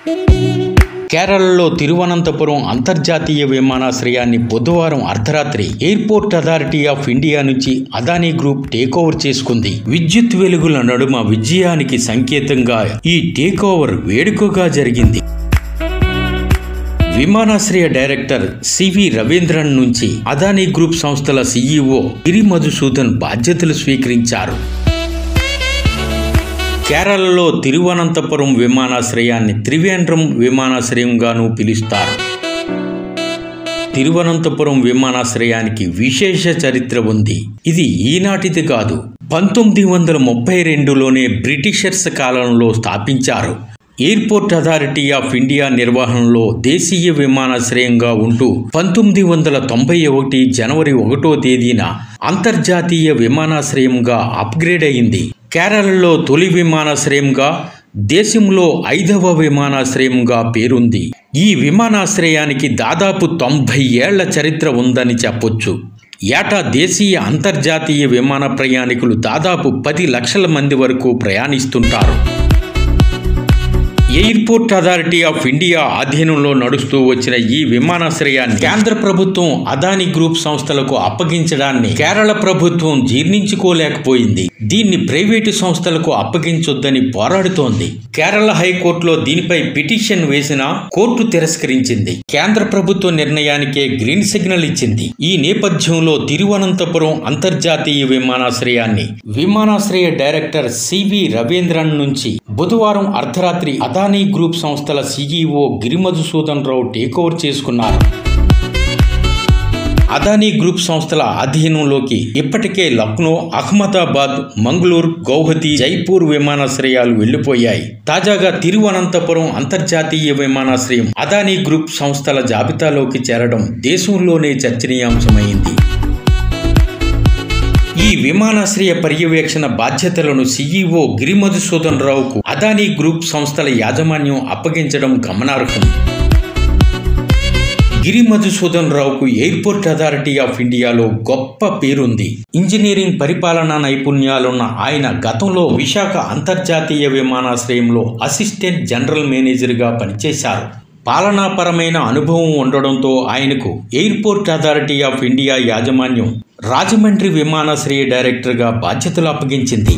కేరళలో తిరువనంతపురం అంతర్జాతీయ విమానాశ్రయాన్ని బుధవారం అర్ధరాత్రి ఎయిర్పోర్ట్ అథారిటీ ఆఫ్ ఇండియా నుంచి అదానీ గ్రూప్ టేకోవర్ చేసుకుంది. విద్యుత్ వెలుగుల నడుమ విజయానికి సంకేతంగా ఈ టేకోవర్ వేడుకగా జరిగింది. విమానాశ్రయ డైరెక్టర్ సివి రవీంద్రన్ నుంచి అదానీ గ్రూప్ సంస్థల సీఈఓ గిరి మధుసూదన్ బాధ్యతలు స్వీకరించారు. కేరళలో తిరువనంతపురం విమానాశ్రయాన్ని త్రివేంద్రం విమానాశ్రయంగానూ పిలుస్తారు. తిరువనంతపురం విమానాశ్రయానికి విశేష చరిత్ర ఉంది. ఇది ఈనాటిది కాదు. 1932లోనే బ్రిటిషర్స్ కాలంలో స్థాపించారు. ఎయిర్పోర్ట్ అథారిటీ ఆఫ్ ఇండియా నిర్వహణలో దేశీయ విమానాశ్రయంగా ఉంటూ 1991 జనవరి 1వ తేదీన అంతర్జాతీయ విమానాశ్రయంగా అప్గ్రేడ్ అయింది. కేరళలో తొలి విమానాశ్రయంగా, దేశంలో 5వ విమానాశ్రయంగా పేరుంది. ఈ విమానాశ్రయానికి దాదాపు 90 ఏళ్ల చరిత్ర ఉందని చెప్పొచ్చు. ఏటా దేశీయ అంతర్జాతీయ విమాన ప్రయాణికులు దాదాపు 10 లక్షల మంది వరకు ప్రయాణిస్తుంటారు. ఎయిర్పోర్ట్ అథారిటీ ఆఫ్ ఇండియా ఆధీనంలో నడుస్తూ వచ్చిన ఈ విమానాశ్రయాన్ని కేంద్ర ప్రభుత్వం అదానీ గ్రూప్ సంస్థలకు అప్పగించడాన్ని కేరళ ప్రభుత్వం జీర్ణించుకోలేకపోయింది. దీన్ని ప్రైవేటు సంస్థలకు అప్పగించొద్దని పోరాడుతోంది. కేరళ హైకోర్టులో దీనిపై పిటిషన్ వేసినా కోర్టు తిరస్కరించింది. కేంద్ర ప్రభుత్వ నిర్ణయానికే గ్రీన్ సిగ్నల్ ఇచ్చింది. ఈ నేపథ్యంలో తిరువనంతపురం అంతర్జాతీయ విమానాశ్రయాన్ని విమానాశ్రయ డైరెక్టర్ సివి రవీంద్రన్ నుంచి బుధవారం అర్ధరాత్రి అదానీ గ్రూప్ సంస్థల సీఈఓ గిరి మధుసూదన్ రావు టేకోవర్ చేసుకున్నారు. అదానీ గ్రూప్ సంస్థల ఆధీనంలోకి ఇప్పటికే లక్నో, అహ్మదాబాద్, మంగళూరు, గౌహతి, జైపూర్ విమానాశ్రయాలు వెళ్లిపోయాయి. తాజాగా తిరువనంతపురం అంతర్జాతీయ విమానాశ్రయం అదానీ గ్రూప్ సంస్థల జాబితాలోకి చేరడం దేశంలోనే చర్చనీయాంశమైంది. ఈ విమానాశ్రయ పర్యవేక్షణ బాధ్యతలను సీఈఓ గిరి మధుసూదన్ రావుకు అదానీ గ్రూప్ సంస్థల యాజమాన్యం అప్పగించడం గమనార్హం. గిరి మధుసూదన్ రావుకు ఎయిర్పోర్ట్ అథారిటీ ఆఫ్ ఇండియాలో గొప్ప పేరుంది. ఇంజనీరింగ్ పరిపాలనా నైపుణ్యాలున్న ఆయన గతంలో విశాఖ అంతర్జాతీయ విమానాశ్రయంలో అసిస్టెంట్ జనరల్ మేనేజర్గా పనిచేశారు. పాలనాపరమైన అనుభవం ఉండడంతో ఆయనకు ఎయిర్పోర్ట్ అథారిటీ ఆఫ్ ఇండియా యాజమాన్యం రాజమండ్రి విమానాశ్రయ డైరెక్టర్గా బాధ్యతలు అప్పగించింది.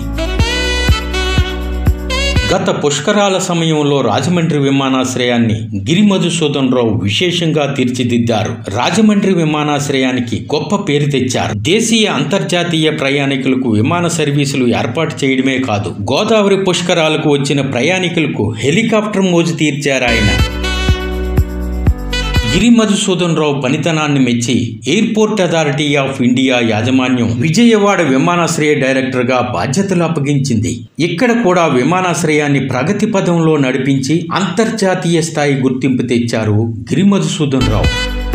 గత పుష్కరాల సమయంలో రాజమండ్రి విమానాశ్రయాన్ని గిరి మధుసూదన్ రావు విశేషంగా తీర్చిదిద్దారు. రాజమండ్రి విమానాశ్రయానికి గొప్ప పేరు తెచ్చారు. దేశీయ అంతర్జాతీయ ప్రయాణికులకు విమాన సర్వీసులు ఏర్పాటు చేయడమే కాదు, గోదావరి పుష్కరాలకు వచ్చిన ప్రయాణికులకు హెలికాప్టర్ మోజు తీర్చారు ఆయన. గిరి మధుసూదన్ రావు పనితనాన్ని మెచ్చి ఎయిర్పోర్ట్ అథారిటీ ఆఫ్ ఇండియా యాజమాన్యం విజయవాడ విమానాశ్రయ డైరెక్టర్గా బాధ్యతలు అప్పగించింది. ఇక్కడ కూడా విమానాశ్రయాన్ని ప్రగతి పథంలో నడిపించి అంతర్జాతీయ స్థాయి గుర్తింపు తెచ్చారు గిరి మధుసూదన్ రావు.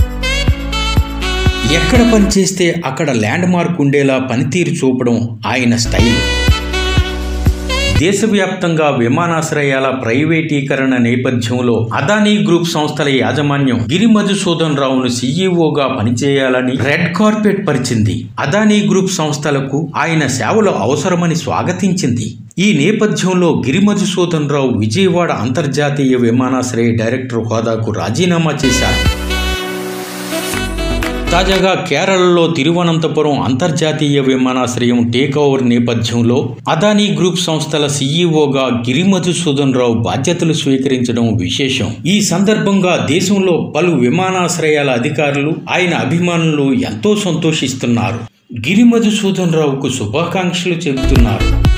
ఎక్కడ పనిచేస్తే అక్కడ ల్యాండ్ మార్క్ ఉండేలా పనితీరు చూపడం ఆయన స్టైల్. దేశవ్యాప్తంగా విమానాశ్రయాల ప్రైవేటీకరణ నేపథ్యంలో అదానీ గ్రూప్ సంస్థల యాజమాన్యం గిరి మధుసూదన్ రావును సీఈఓగా పనిచేయాలని రెడ్ కార్పెట్ పరిచింది. అదానీ గ్రూప్ సంస్థలకు ఆయన సేవలు అవసరమని స్వాగతించింది. ఈ నేపథ్యంలో గిరి మధుసూదన్ రావు విజయవాడ అంతర్జాతీయ విమానాశ్రయ డైరెక్టర్ హోదాకు రాజీనామా చేశారు. తాజాగా కేరళలో తిరువనంతపురం అంతర్జాతీయ విమానాశ్రయం టేకోవర్ నేపథ్యంలో అదానీ గ్రూప్ సంస్థల సీఈఓగా గిరి మధుసూదన్ రావు బాధ్యతలు స్వీకరించడం విశేషం. ఈ సందర్భంగా దేశంలో పలు విమానాశ్రయాల అధికారులు, ఆయన అభిమానులు ఎంతో సంతోషిస్తున్నారు. గిరి మధుసూదన్ రావుకు శుభాకాంక్షలు చెబుతున్నారు.